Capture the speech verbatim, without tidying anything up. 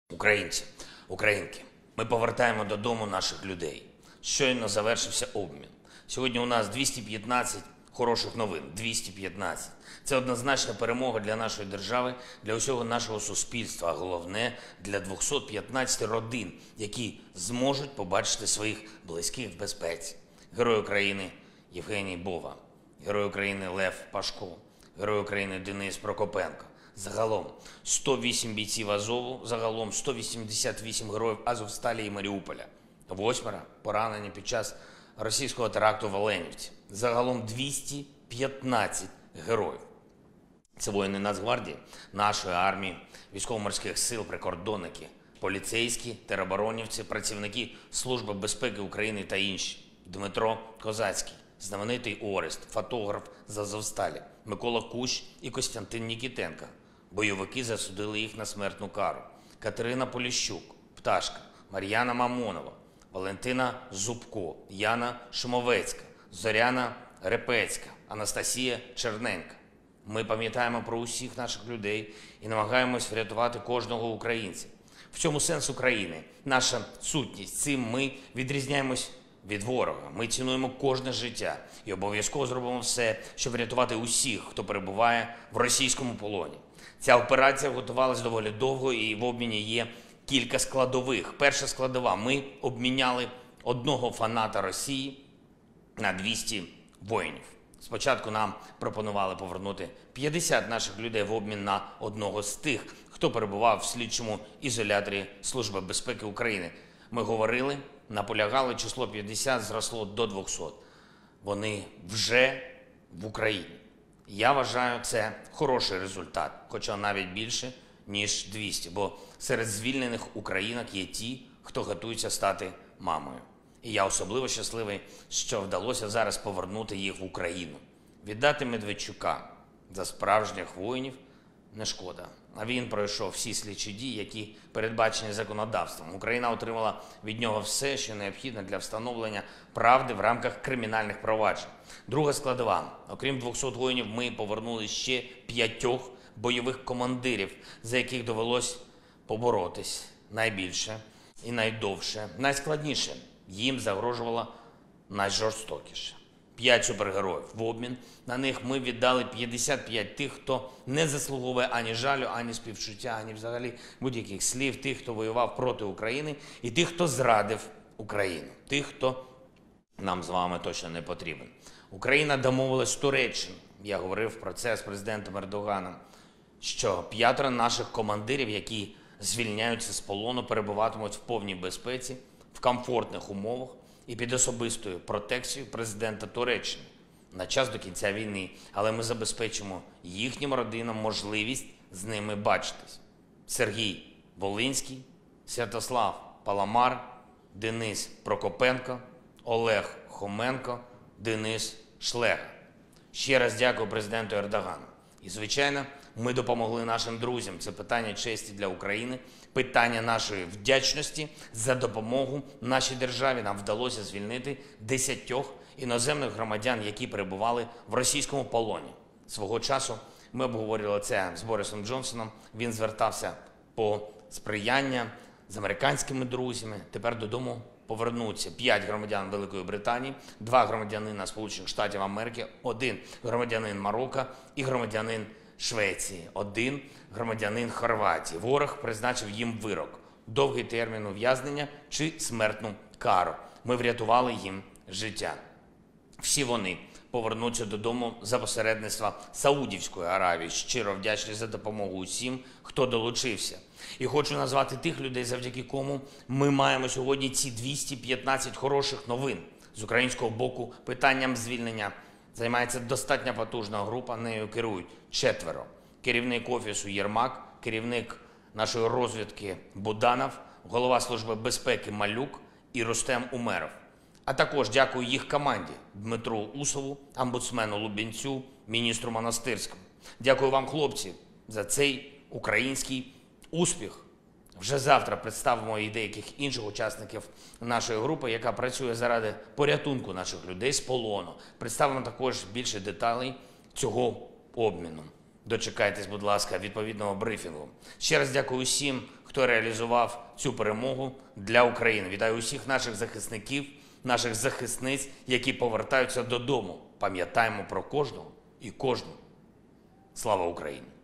Українці, українки, ми повертаємо додому наших людей. Щойно завершився обмін. Сьогодні у нас двісті п'ятнадцять хороших новин. двісті п'ятнадцять. Це однозначна перемога для нашої держави, для усього нашого суспільства, а головне – для двохсот п'ятнадцяти родин, які зможуть побачити своїх близьких в безпеці. Герой України Євгеній Бова, Герой України Лев Пашко, Герой України Денис Прокопенко. Загалом сто вісім бійців Азову, загалом сто вісімдесят вісім героїв Азовсталі і Маріуполя. Восьмеро поранені під час російського теракту в Оленівці. Загалом двісті п'ятнадцять героїв. Це воїни Нацгвардії, нашої армії, військово-морських сил, прикордонники, поліцейські, тероборонівці, працівники Служби безпеки України та інші. Дмитро Козацький, знаменитий Орест, фотограф з Азовсталі, Микола Кущ і Костянтин Нікітенко. Бойовики засудили їх на смертну кару. Катерина Поліщук, Пташка, Мар'яна Мамонова, Валентина Зубко, Яна Шумовецька, Зоряна Репецька, Анастасія Черненка. Ми пам'ятаємо про усіх наших людей і намагаємось врятувати кожного українця. В цьому сенс України, наша сутність. Цим ми відрізняємось від ворога. Ми цінуємо кожне життя і обов'язково зробимо все, щоб врятувати усіх, хто перебуває в російському полоні. Ця операція готувалась доволі довго і в обміні є кілька складових. Перша складова – ми обміняли одного фаната Росії на двісті воїнів. Спочатку нам пропонували повернути п'ятдесят наших людей в обмін на одного з тих, хто перебував в слідчому ізоляторі Служби безпеки України. Ми говорили, наполягали, число п'ятдесят зросло до двохсот. Вони вже в Україні. Я вважаю, це хороший результат, хоча навіть більше, ніж двісті, бо серед звільнених українок є ті, хто готується стати мамою. І я особливо щасливий, що вдалося зараз повернути їх в Україну. Віддати Медведчука за справжніх воїнів не шкода. А він пройшов всі слідчі дії, які передбачені законодавством. Україна отримала від нього все, що необхідно для встановлення правди в рамках кримінальних проваджень. Друга складова. Окрім двохсот воїнів, ми повернули ще п'ятьох бойових командирів, за яких довелось поборотись найбільше і найдовше, найскладніше. Їм загрожувало найжорстокіше. П'ять супергероїв. В обмін на них ми віддали п'ятдесят п'ять тих, хто не заслуговує ані жалю, ані співчуття, ані взагалі будь-яких слів. Тих, хто воював проти України, і тих, хто зрадив Україну. Тих, хто нам з вами точно не потрібен. Україна домовилась з Туреччиною. Я говорив про це з президентом Ердоганом, що п'ятеро наших командирів, які звільняються з полону, перебуватимуть в повній безпеці, в комфортних умовах і під особистою протекцією президента Туреччини на час до кінця війни. Але ми забезпечимо їхнім родинам можливість з ними бачитись. Сергій Волинський, Святослав Паламар, Денис Прокопенко, Олег Хоменко, Денис Шлега. Ще раз дякую президенту Ердогану. І, звичайно, ми допомогли нашим друзям. Це питання честі для України, питання нашої вдячності за допомогу нашій державі. Нам вдалося звільнити десятьох іноземних громадян, які перебували в російському полоні. Свого часу ми обговорювали це з Борисом Джонсоном. Він звертався по сприяння з американськими друзями. Тепер додому повернуться п'ять громадян Великої Британії, два громадянина Сполучених Штатів Америки, один громадянин Марокко і громадянин Швеції, один громадянин Хорватії. Ворог призначив їм вирок – довгий термін ув'язнення чи смертну кару. Ми врятували їм життя. Всі вони повернуться додому за посередництва Саудівської Аравії. Щиро вдячні за допомогу усім, хто долучився. І хочу назвати тих людей, завдяки кому ми маємо сьогодні ці двісті п'ятнадцять хороших новин. З українського боку питанням звільнення займається достатньо потужна група, нею керують четверо. Керівник Офісу Єрмак, керівник нашої розвідки Буданов, голова Служби безпеки Малюк і Рустем Умеров. А також дякую їх команді Дмитру Усову, омбудсмену Лубінцю, міністру Монастирському. Дякую вам, хлопці, за цей український успіх. Вже завтра представимо і деяких інших учасників нашої групи, яка працює заради порятунку наших людей з полону. Представимо також більше деталей цього обміну. Дочекайтесь, будь ласка, відповідного брифінгу. Ще раз дякую усім, хто реалізував цю перемогу для України. Вітаю усіх наших захисників, наших захисниць, які повертаються додому. Пам'ятаємо про кожного і кожну. Слава Україні!